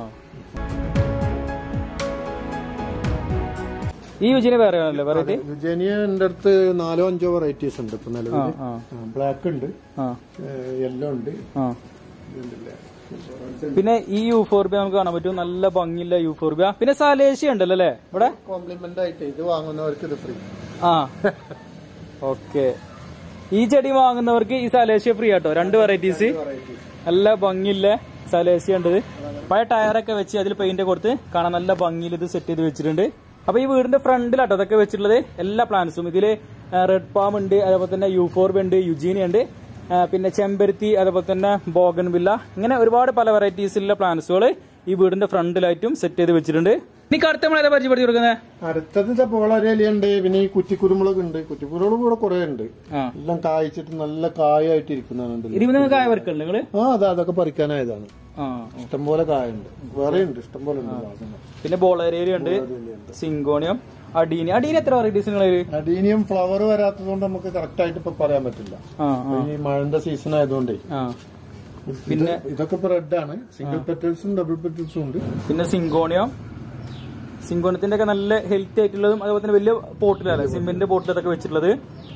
ഈ യുജീനിയ വേറെ ആണല്ലേ വെറൈറ്റി? യുജേനിയ എന്റെ അടുത്ത് 4-5 വെറൈറ്റീസ് ഉണ്ട് ഇപ്പൊ നിലവിൽ. ബ്ലാക്ക് ഉണ്ട്, യെല്ലോ ഉണ്ട്. പിന്നെ ഈ യൂഫോർബിയ നമുക്ക് കാണാൻ പറ്റും, നല്ല ഭംഗിയുള്ള യൂഫോർബിയ. പിന്നെ സാലേഷ്യ ഉണ്ടല്ലോ അല്ലേ ഇവിടെ? കോംപ്ലിമെന്റ് ആയിട്ട് ഇത് വാങ്ങുന്നവർക്ക് ഇത് ഫ്രീ. ഓക്കെ. ഈ ചെടി വാങ്ങുന്നവർക്ക് ഈ സാലേഷ്യ ഫ്രീ ആട്ടോ. 2 വെറൈറ്റീസ് നല്ല ഭംഗിയുള്ള സാലേഷ്യ ഉണ്ട്. പഴയ ടയറൊക്കെ വെച്ച് അതിൽ പെയിന്റ് കൊടുത്ത് കാണാൻ നല്ല ഭംഗിയിൽ ഇത് സെറ്റ് ചെയ്ത് വെച്ചിട്ടുണ്ട്. അപ്പൊ ഈ വീടിന്റെ ഫ്രണ്ടിലാട്ടോ അതൊക്കെ വെച്ചിട്ടുള്ളത് എല്ലാ പ്ലാന്റ്സും. ഇതില് റെഡ് പാം ഉണ്ട്, അതേപോലെ തന്നെ യൂഫോർബിയ ഉണ്ട്, യുജീനിയ ഉണ്ട്, പിന്നെ ചെമ്പരത്തി, അതേപോലെ തന്നെ ബോഗൺവില്ല, ഇങ്ങനെ ഒരുപാട് പല വെറൈറ്റീസിലുള്ള പ്ലാന്റ്സുകൾ ഈ വീടിന്റെ ഫ്രണ്ടിലായിട്ടും സെറ്റ് ചെയ്ത് വെച്ചിട്ടുണ്ട്. ഇനി അടുത്ത നമ്മളെ പരിചയപ്പെടുത്തി കൊടുക്കുന്നത്? അടുത്തത് പോളരേലിയുണ്ട്, പിന്നെ ഈ കുറ്റിക്കുരുമുളക് ഉണ്ട്. കുറ്റിക്കുരുമുളക് കൂടെ കുറെ ഉണ്ട്, എല്ലാം കായ്ച്ചിട്ട് നല്ല കായായിട്ട് ഇരിക്കുന്നതാണ്. കായ പറിക്കല്ലേ നിങ്ങള്? അതൊക്കെ പറിക്കാനായതാണ്. ഇഷ്ടംപോലെ കായുണ്ട്, വേറെ ഉണ്ട്, ഇഷ്ടംപോലെ ഉണ്ട്. പിന്നെ ബോളരേലി ഉണ്ട്, സിങ്കോണിയം, അടീനി എത്ര വെറൈറ്റീസ് നിങ്ങള്? അടീനിയം ഫ്ലവർ വരാത്തതുകൊണ്ട് നമുക്ക് കറക്റ്റ് ആയിട്ട് ഇപ്പൊ പറയാൻ പറ്റില്ല. ഈ മഴന്റെ സീസൺ ആയതുകൊണ്ടേ. പിന്നെ ഇതൊക്കെ ഇപ്പൊ റെഡ് ആണ്. സിംഗിൾ പെറ്റൽസും ഡബിൾ പെറ്റൽസും ഉണ്ട്. പിന്നെ സിങ്കോണത്തിന്റെ ഒക്കെ നല്ല ഹെൽത്തി ആയിട്ടുള്ളതും അതുപോലെ തന്നെ വലിയ പോട്ടിലല്ലേ, സിമെന്റ് പോട്ടിലൊക്കെ വെച്ചിട്ടുള്ളത്.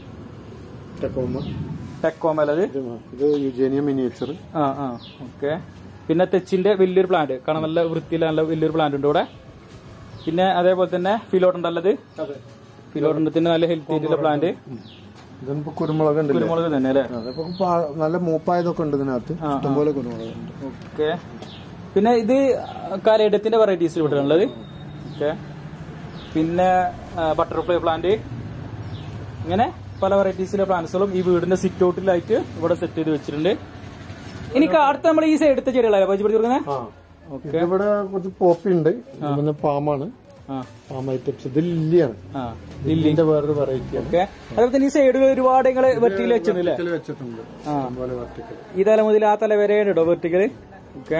ടെക്കോമ അല്ലേ ഇത്? Eugenia miniature. ഓക്കെ. പിന്നെ തെച്ചിന്റെ വലിയൊരു പ്ലാന്റ് കാണാൻ നല്ല വൃത്തിയില്ല, നല്ല വലിയൊരു പ്ലാന്റ് ഉണ്ട് ഇവിടെ. പിന്നെ അതേപോലെ തന്നെ ഫിലോട്ടുണ്ടല്ലത്, ഫിലോട്ടത്തിന്റെ നല്ല ഹെൽത്തി ആയിട്ടുള്ള പ്ലാന്റ്. കുരുമുളക് തന്നെ അല്ലേ? നല്ല മൂപ്പായതൊക്കെ ഉണ്ട് ഇതിനകത്ത്, ഇഷ്ടംപോലെ കുരുമുളക്. ഓക്കെ. പിന്നെ ഇത് കലയിടത്തിന്റെ വെറൈറ്റീസ് ഇവിടെയുള്ളത്. ഓക്കെ. പിന്നെ ബട്ടർഫ്ലൈ പ്ലാന്റ്, ഇങ്ങനെ പല വെറൈറ്റീസിലെ പ്ലാന്റ്സുകളും ഈ വീടിന്റെ സിറ്റ് ഔട്ടിലായിട്ട് ഇവിടെ സെറ്റ് ചെയ്ത് വെച്ചിട്ടുണ്ട്. എനിക്ക് അടുത്ത നമ്മൾ ഈ സൈഡത്തെ ചെടികളാണ് പരിചയപ്പെടുത്തി. ഇവിടെ കുറച്ച് പോപ്പി ഉണ്ട്, പിന്നെ പാമാണ്, പാം ഐറ്റംസ്. ഇത് ലില്ലിയാണ്, ലില്ലിന്റെ വേറൊരു വെറൈറ്റി. ഓക്കെ. അതുപോലെ തന്നെ ഈ സൈഡിൽ ഒരുപാട് വെർട്ടിക്കൽ വെച്ചിട്ടുണ്ട്. ഈ തല മുതൽ ആ തല വരെ ഉണ്ടോ വെർട്ടിക്കല്? ഓക്കെ.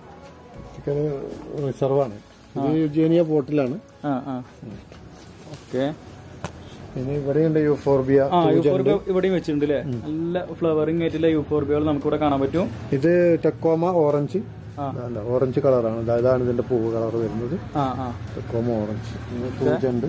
റിസർവ് ആണ്. ഇത് യുജേനിയ പോട്ടിലാണ്. ഓക്കെ. പിന്നെ ഇവിടെയുണ്ട് യൂഫോർബിയ. ഇവിടെയും വെച്ചിട്ടുണ്ട് അല്ലേ? നല്ല ഫ്ലവറിംഗ് ആയിട്ടുള്ള യൂഫോർബിയകൾ നമുക്ക് ഇവിടെ കാണാൻ പറ്റും. ഇത് ടെക്കോമ ഓറഞ്ച്, ഓറഞ്ച് കളറാണ്. അതാണ് ഇതിന്റെ പൂവ് കളർ വരുന്നത്. Tecoma orange. പൂജുണ്ട്.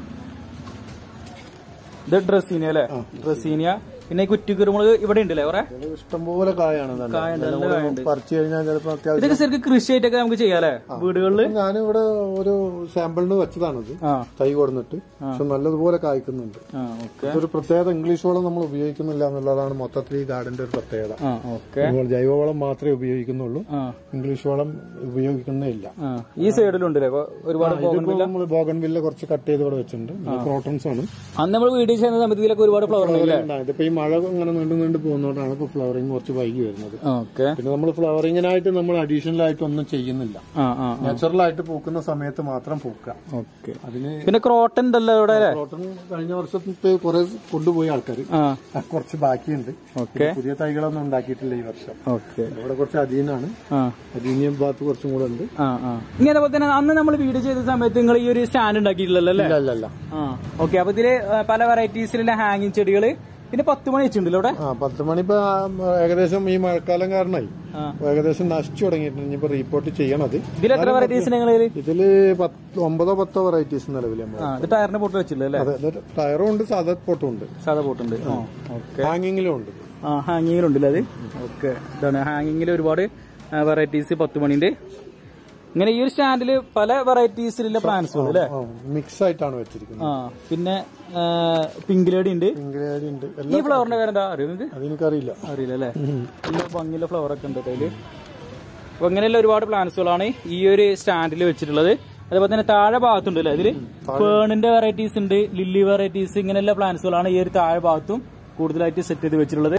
ഇത് ഡ്രസീനിയ അല്ലേ? ഡ്രസീനിയ. പിന്നെ കുറ്റിക്കുരുമുളക് ഇവിടെ ഉണ്ടല്ലേ കുറെ? ഇഷ്ടംപോലെ കായാണ്. പറിച്ചു കഴിഞ്ഞാൽ ചിലപ്പോൾ ഇതൊക്കെ ശരിക്കും കൃഷിയായിട്ടൊക്കെ നമുക്ക് ചെയ്യാല്ലേ വീടുകളിൽ? ഞാനിവിടെ ഒരു സാമ്പിളിന് വെച്ചതാണിത്, തൈ കൊടുത്തിട്ട്. പക്ഷെ നല്ലതുപോലെ കായ്ക്കുന്നുണ്ട്. ഒരു പ്രത്യേകത ഇംഗ്ലീഷ് വളം നമ്മൾ ഉപയോഗിക്കുന്നില്ല എന്നുള്ളതാണ് മൊത്തത്തിൽ ഈ ഗാർഡന്റെ ഒരു പ്രത്യേകത. നമ്മൾ ജൈവവളം മാത്രമേ ഉപയോഗിക്കുന്നുള്ളൂ, ഇംഗ്ലീഷ് വളം ഉപയോഗിക്കുന്നില്ല. ഈ സൈഡിലുണ്ടല്ലേ ഒരുപാട്? നമ്മൾ ബോഗൺവില്ല കുറച്ച് കട്ട് ചെയ്ത് ഇവിടെ വെച്ചിട്ടുണ്ട്. ക്രോട്ടൺസ് ആണ്. അന്ന് നമ്മൾ വീഡിയോ ചെയ്യുന്ന സമയത്ത് ഇതിലൊക്കെ ഒരുപാട് ഫ്ലവർ ഇതിപ്പോ ഈ മഴ ഇങ്ങനെ നീണ്ടു പോകുന്നതുകൊണ്ടാണ് ഇപ്പൊ ഫ്ലവറിങ് കുറച്ച് വൈകി വരുന്നത്. പിന്നെ നമ്മൾ ഫ്ലവറിങ്ങിനായിട്ട് നമ്മൾ അഡീഷണൽ ആയിട്ട് ഒന്നും ചെയ്യുന്നില്ല. നാച്ചുറൽ ആയിട്ട് പൂക്കുന്ന സമയത്ത് മാത്രം പൂക്കുക. അതിന് പിന്നെ ക്രോട്ടൺ ഉണ്ടല്ലോ ഇവിടെ? ക്രോട്ടൺ കഴിഞ്ഞ വർഷത്തെ കുറെ കൊണ്ടുപോയി ആൾക്കാർ, കുറച്ച് ബാക്കിയുണ്ട്. പുതിയ തൈകളൊന്നും ഉണ്ടാക്കിയിട്ടില്ല ഈ വർഷം. ഇവിടെ കുറച്ച് അധീനാണ്, അധീനിയം ഭാഗത്ത് കുറച്ചും കൂടെ ഉണ്ട്. ഇനി അതേപോലെ തന്നെ അന്ന് നമ്മൾ വീഡിയോ ചെയ്ത സമയത്ത് നിങ്ങൾ ഈ ഒരു സ്റ്റാൻഡ് ഉണ്ടാക്കിയിട്ടില്ലല്ലോ? അല്ല. ഓക്കെ. അപ്പൊ ഇതില് പല വെറൈറ്റീസിലുള്ള ഹാങ്ങിങ് ചെടികള്. പിന്നെ 10 മണി വെച്ചിട്ടുണ്ടല്ലോ ഇവിടെ? 10 മണി ഇപ്പൊ ഏകദേശം ഈ മഴക്കാലം കാരണമായി ഏകദേശം നശിച്ചു തുടങ്ങിയിട്ടുണ്ട്. ഇനിയിപ്പോ റിപ്പോർട്ട് ചെയ്യണത്. ഇതിൽ എത്ര വെറൈറ്റീസ്? ഇതില് 9-10 വെറൈറ്റീസ് നിലവിൽ. ടയറിന്റെ പോട്ട് വെച്ചില്ലേ? ടയറും ഉണ്ട്, സാധാ പോട്ടും ഉണ്ട്. ഹാങ്ങിങ്ങിലും ഉണ്ട്. ഹാങ്ങിങ്ങിലും ഉണ്ടല്ലേ അത്? ഓക്കെ. ഇതാണ് ഹാങ്ങിങ്ങിൽ ഒരുപാട് വെറൈറ്റീസ് 10 മണിന്റെ. ഇങ്ങനെ ഈ ഒരു സ്റ്റാൻഡില് പല വെറൈറ്റീസിലുള്ള പ്ലാന്റ്സുകൾ അല്ലേ? മിക്സ് ആയിട്ടാണ് വെച്ചിരിക്കുന്നത്. പിന്നെ പിങ്ക് ലേഡി ഉണ്ട്. ഈ ഫ്ലവറിന്റെ പേരെന്താ അറിയുന്നത്? അതെനിക്കറിയില്ല. അറിയില്ല അല്ലേ? നല്ല ഭംഗിയുള്ള ഫ്ലവർ ഒക്കെ ഉണ്ട് അതില്. അപ്പൊ അങ്ങനെയുള്ള ഒരുപാട് പ്ലാന്റ്സുകളാണ് ഈ ഒരു സ്റ്റാൻഡിൽ വെച്ചിട്ടുള്ളത്. അതേപോലെ തന്നെ താഴെ ഭാഗത്തുണ്ട് അല്ലേ? ഇതില് ഫേണിന്റെ വെറൈറ്റീസ് ഉണ്ട്, ലില്ലി വെറൈറ്റീസ്, ഇങ്ങനെയുള്ള പ്ലാന്റ്സുകളാണ് ഈ ഒരു താഴെ ഭാഗത്തും കൂടുതലായിട്ട് സെറ്റ് ചെയ്ത് വെച്ചിട്ടുള്ളത്.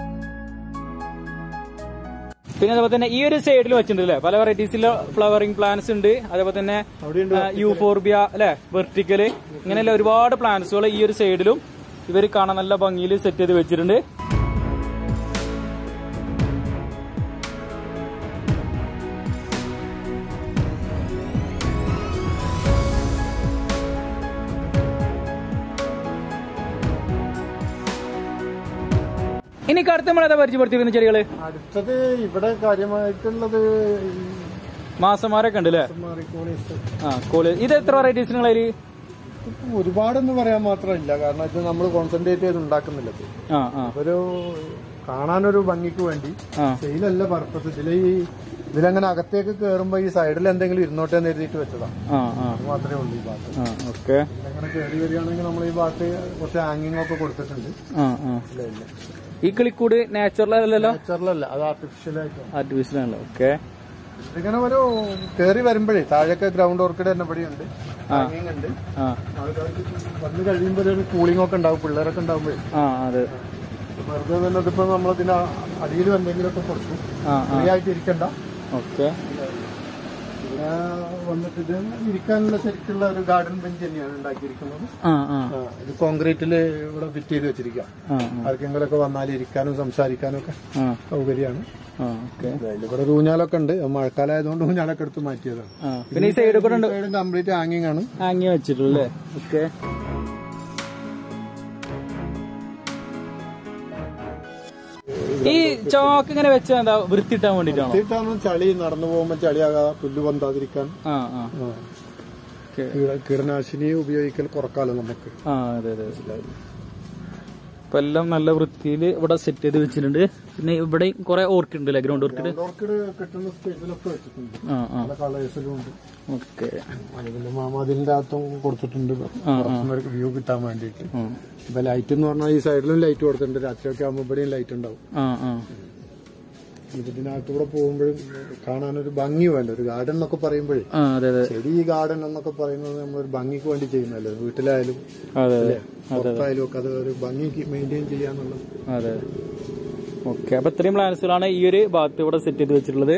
പിന്നെ അതേപോലെ തന്നെ ഈ ഒരു സൈഡിൽ വെച്ചിട്ടുണ്ട് അല്ലെ? പല വെറൈറ്റീസിലെ ഫ്ലവറിംഗ് പ്ലാന്റ്സ് ഉണ്ട്. അതേപോലെ തന്നെ യൂഫോർബിയ അല്ലെ, വെർട്ടിക്കല്, ഇങ്ങനെയുള്ള ഒരുപാട് പ്ലാന്റ്സുകൾ ഈ ഒരു സൈഡിലും ഇവർ കാണാൻ നല്ല ഭംഗിയിൽ സെറ്റ് ചെയ്ത് വെച്ചിട്ടുണ്ട്. ഇനി അടുത്ത നമ്മളെ പരിചയപ്പെടുത്തിയിരുന്ന ചെടികള്? അടുത്തത് ഇവിടെ കാര്യമായിട്ടുള്ളത് മാസന്മാരൊക്കെ ഉണ്ട് അല്ലേ? ഇത് എത്ര വെറൈറ്റീസ് നിങ്ങളതില്? ഒരുപാടൊന്നും പറയാൻ മാത്രമില്ല, കാരണം ഇത് നമ്മൾ കോൺസെൻട്രേറ്റ് ചെയ്ത് ഉണ്ടാക്കുന്നില്ല. ഒരു കാണാനൊരു ഭംഗിക്ക് വേണ്ടി, സെയിലല്ല പർപ്പസ്. ഇതിലങ്ങനെ അകത്തേക്ക് കയറുമ്പോ ഈ സൈഡിൽ എന്തെങ്കിലും ഇരുന്നോട്ടെ എന്ന് എഴുതിയിട്ട് വെച്ചതാണ്. അത് മാത്രമേ ഉള്ളൂ ഈ ഭാഗത്ത്. അങ്ങനെ കയറി വരികയാണെങ്കിൽ നമ്മൾ ഈ ഭാഗത്ത് കുറച്ച് ഹാങ്ങിങ് ഒക്കെ കൊടുത്തിട്ടുണ്ട്. ഈ കിളിക്കൂട് നാച്ചുറൽ അല്ലല്ലോ? നാച്ചുറലല്ല, അത് ആർട്ടിഫിഷ്യൽ ആണല്ലോ. ഓക്കെ. ഇതിങ്ങനെ ഒരു കയറി വരുമ്പോഴേ താഴേക്ക് ഗ്രൗണ്ട് ഓർക്കിഡ് തന്നെ ഇവിടെയുണ്ട്, ഹാങ്ങിങ് ഉണ്ട്. വന്ന് കഴിയുമ്പോ ഒരു കൂളിംഗ് ഒക്കെ ഉണ്ടാവും, പിള്ളേരൊക്കെ ഉണ്ടാവുമ്പോഴേ. വെറുതെ തന്നെ ഇതിപ്പോ നമ്മളതിന് അടിയിൽ എന്തെങ്കിലുമൊക്കെ കൊടുക്കും, ഫ്രീ ആയിട്ട് ഇരിക്കണ്ട. ഓക്കെ. പിന്നെ വന്നിട്ട് ഇത് ഇരിക്കാനുള്ള ശരിക്കുള്ള ഒരു ഗാർഡൻ ബെഞ്ച് തന്നെയാണ് ഉണ്ടാക്കിയിരിക്കുന്നത്. ഇത് കോൺക്രീറ്റില് ഇവിടെ ഫിറ്റ് ചെയ്ത് വെച്ചിരിക്കുക. ആർക്കെങ്കിലൊക്കെ വന്നാൽ ഇരിക്കാനും സംസാരിക്കാനും ഒക്കെ സൗകര്യമാണ്. ഇവിടെ ഊഞ്ഞാലൊക്കെ ഉണ്ട്. മഴക്കാലം ആയതുകൊണ്ട് ഊഞ്ഞാലൊക്കെ എടുത്ത് മാറ്റിയതാണ്. പിന്നെ ഈ സൈഡ് കൂടെ കംപ്ലീറ്റ് ഹാങ്ങിങ് ആണ്. ഹാങ്ങി വെച്ചിട്ടുള്ളേ. ഓക്കെ. ഈ ചോക്ക് ഇങ്ങനെ വെച്ചാൽ എന്താ വൃത്തിയിട്ടാൻ വേണ്ടിട്ടാണോ? വൃത്തിയിട്ടാണ്. ചളി നടന്നു പോകുമ്പോ ചളിയാകാതെ പുല്ല് പൊന്താതിരിക്കാൻ കീടനാശിനി ഉപയോഗിക്കൽ കുറക്കാലോ നമുക്ക്. അതെ അതെ. ഇപ്പൊ എല്ലാം നല്ല വൃത്തിയിൽ ഇവിടെ സെറ്റ് ചെയ്ത് വെച്ചിട്ടുണ്ട്. പിന്നെ ഇവിടെ കുറെ ഓർക്കിഡ് ഉണ്ട് അല്ലെ? Ground orchid. ഓർക്കിഡ് കിട്ടുന്ന സ്പേസിലൊക്കെ വെച്ചിട്ടുണ്ട്. കളേഴ്സിലും ഉണ്ട്. ഓക്കെ. അതിന്റെ അകത്തും കൊടുത്തിട്ടുണ്ട് വ്യൂ കിട്ടാൻ വേണ്ടിട്ട്. ഇപ്പൊ ലൈറ്റ് എന്ന് പറഞ്ഞാൽ ഈ സൈഡിലും ലൈറ്റ് കൊടുത്തിട്ടുണ്ട്. രാത്രിയൊക്കെ ആകുമ്പോ ഇവിടെയും ലൈറ്റ് ഉണ്ടാവും. ഇതിനകത്തൂടെ പോകുമ്പോഴും കാണാനൊരു ഭംഗി വേണ്ട. ഒരു ഗാർഡൻ എന്നൊക്കെ പറയുമ്പോഴേ ചെടി ഗാർഡൻ എന്നൊക്കെ പറയുന്നത് നമ്മളൊരു ഭംഗിക്ക് വേണ്ടി ചെയ്യുന്നല്ലേ. വീട്ടിലായാലും പുറത്തായാലും ഒക്കെ അത് ഒരു ഭംഗിക്ക് മെയിൻറ്റെയിൻ ചെയ്യാന്നുള്ളത്. അതെ. ഓക്കെ. അപ്പൊ ഇത്രയും പ്ലാന്റ്സുകളാണ് ഈ ഒരു ഭാഗത്ത് ഇവിടെ സെറ്റ് ചെയ്ത് വെച്ചിട്ടുള്ളത്.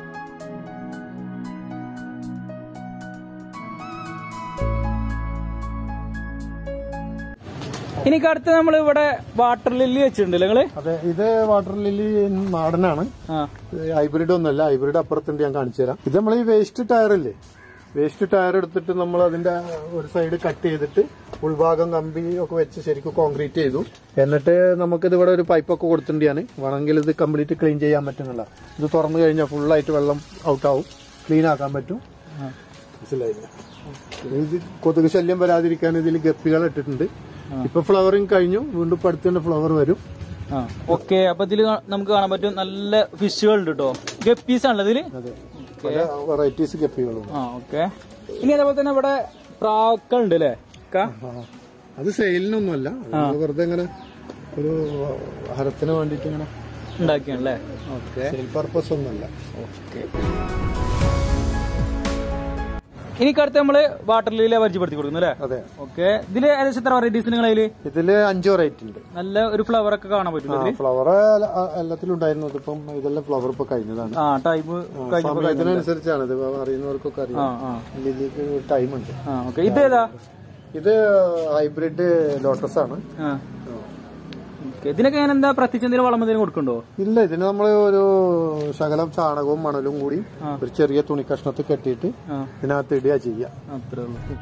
ഇനി അടുത്ത് നമ്മൾ ഇവിടെ വാട്ടർ ലില്ലി വെച്ചിട്ടുണ്ട് നിങ്ങള്? അതെ, ഇത് വാട്ടർ ലില്ലി നാടനാണ്. ഹൈബ്രിഡ് ഒന്നുമല്ല. ഹൈബ്രിഡ് അപ്പുറത്തുണ്ട്, ഞാൻ കാണിച്ചു തരാം. ഇത് നമ്മൾ ഈ വേസ്റ്റ് ടയറില്ലേ, വേസ്റ്റ് ടയർ എടുത്തിട്ട് നമ്മൾ അതിന്റെ ഒരു സൈഡ് കട്ട് ചെയ്തിട്ട് ഉൾഭാഗം കമ്പി ഒക്കെ വെച്ച് ശരിക്കും കോൺക്രീറ്റ് ചെയ്തു. എന്നിട്ട് നമുക്കിത് ഇവിടെ ഒരു പൈപ്പൊക്കെ കൊടുത്തിട്ടുണ്ട്. ഞാൻ വേണമെങ്കിൽ ഇത് കംപ്ലീറ്റ് ക്ലീൻ ചെയ്യാൻ പറ്റുന്നില്ല. ഇത് തുറന്നു കഴിഞ്ഞാൽ ഫുള്ളായിട്ട് വെള്ളം ഔട്ടാവും. ക്ലീൻ ആക്കാൻ പറ്റും. മനസ്സിലായില്ല? ഇത് കൊതുക് ശല്യം വരാതിരിക്കാൻ ഇതിൽ ഗപ്പികൾ ഇട്ടിട്ടുണ്ട്. ഇപ്പൊ ഫ്ലവറിങ് കഴിഞ്ഞു. വീണ്ടും ഇപ്പൊ അടുത്ത് തന്നെ ഫ്ലവർ വരും. ഓക്കെ. അപ്പൊ ഇതില് നമുക്ക് കാണാൻ പറ്റും നല്ല ഫിഷുകൾ ഉണ്ട് കേട്ടോ. ഗപ്പീസ് ആണല്ലോ ഇതില്? വെറൈറ്റീസ് ഗപ്പികളും. ഓക്കെ. ഇനി അതേപോലെ തന്നെ ഇവിടെ പ്രാക്കൾ ഉണ്ട് അല്ലേ? അത് സെയിലിനൊന്നുമല്ല, വെറുതെ ഇങ്ങനെ ഒരു ഹരത്തിന് വേണ്ടിട്ട് ഇങ്ങനെ ഉണ്ടാക്കിയാണല്ലേ? ഓക്കെ. സെയിൽ പർപ്പസ് ഒന്നുമല്ല. ഓക്കെ. ഇനി അടുത്ത് നമ്മള് വാട്ടർ ലില്ലിയെ പരിചയപ്പെടുത്തി കൊടുക്കുന്നു അല്ലേ? അതെ. ഓക്കെ. ഇതില് ഏകദേശം എത്ര വെറൈറ്റീസ് നിങ്ങളതില്? ഇതില് 5 വെറൈറ്റി ഉണ്ട്. നല്ല ഒരു ഫ്ലവർ ഒക്കെ കാണാൻ പറ്റും. ഫ്ലവർ എല്ലാത്തിലും ഉണ്ടായിരുന്നു. ഇപ്പം ഇതെല്ലാം ഫ്ലവർ ഇപ്പൊ കഴിഞ്ഞതാണ്. ഇതിനനുസരിച്ചാണ്. ഇത് അറിയുന്നവർക്കൊക്കെ അറിയാം. ലില്ലിക്ക് ടൈം ഉണ്ട്. ഇതേതാ? ഇത് ഹൈബ്രിഡ് ലോട്ടസ് ആണ്. ഇതിനൊക്കെ ഞാൻ എന്താ പ്രത്യേകിച്ച് എന്തെങ്കിലും വളം എന്തെങ്കിലും കൊടുക്കണ്ടോ? ഇല്ല, ഇതിന് നമ്മള് ഒരു ശകലം ചാണകവും മണലും കൂടി ഒരു ചെറിയ തുണി കഷ്ണത്തിൽ കെട്ടിയിട്ട് ഇതിനകത്ത് ഇടുക ചെയ്യാം. അത്രേ ഉള്ളൂ.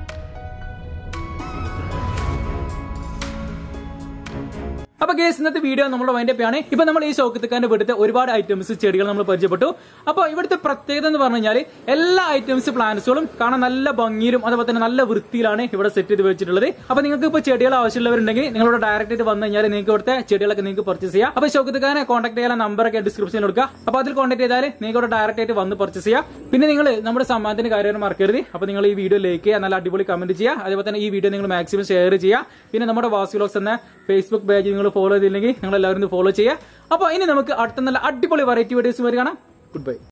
അപ്പൊ ഗേസ്, ഇന്നത്തെ വീഡിയോ നമ്മുടെ വൈൻഡപ്പ് ആണ്. ഇപ്പൊ നമ്മൾ ഈ ഷൗക്കത്ത് വീട്ടിലത്തെ ഒരുപാട് ഐറ്റംസ് ചെടികൾ നമ്മൾ പരിചയപ്പെട്ടു. അപ്പൊ ഇവിടുത്തെ പ്രത്യേകത എന്ന് പറഞ്ഞു കഴിഞ്ഞാൽ എല്ലാ ഐറ്റംസ് പ്ലാന്റ്സുകളും കാണാൻ നല്ല ഭംഗിയിലും അതുപോലെ തന്നെ നല്ല വൃത്തിയിലാണ് ഇവിടെ സെറ്റ് ചെയ്ത് വെച്ചിട്ടുള്ളത്. അപ്പൊ നിങ്ങൾക്ക് ഇപ്പൊ ചെടികൾ ആവശ്യമുള്ളവരുണ്ടെങ്കിൽ നിങ്ങളോട് ഡയറക്റ്റ് ആയിട്ട് വന്നു കഴിഞ്ഞാൽ നിങ്ങൾക്ക് ഇവിടുത്തെ ചെടികളൊക്കെ നിങ്ങൾക്ക് പർച്ചേസ് ചെയ്യാം. അപ്പൊ ഷൗക്കത്ത് കോൺടാക്ട് ചെയ്യാൻ നമ്പറൊക്കെ ഡിസ്ക്രിപ്ഷനിൽ കൊടുക്കുക. അപ്പൊ അതിൽ കോൺടാക്ട് ചെയ്താൽ നിങ്ങൾക്ക് ഇവിടെ ഡയറക്റ്റ് ആയിട്ട് വന്ന് പർച്ചേസ് ചെയ്യാം. പിന്നെ നിങ്ങൾ നമ്മുടെ സമ്മാനത്തിന്റെ കാര്യം മറക്കരുത്. അപ്പൊ നിങ്ങൾ ഈ വീഡിയോ ലൈക്ക് ചെയ്യുക, നല്ല അടിപൊളി കമന്റ് ചെയ്യുക. അതേപോലെ തന്നെ ഈ വീഡിയോ നിങ്ങൾ മാക്സിമം ഷെയർ ചെയ്യുക. പിന്നെ നമ്മുടെ വാസി വ്ലോഗ്സ് എന്ന ഫേസ്ബുക്ക് പേജ് നിങ്ങൾ ഫോളോ ചെയ്തില്ലെങ്കിൽ നിങ്ങൾ എല്ലാവരും ഫോളോ ചെയ്യുക. അപ്പൊ ഇനി നമുക്ക് അടുത്ത നല്ല അടിപൊളി വെറൈറ്റി വീഡിയോസ് വരെ കാണാം. Good by.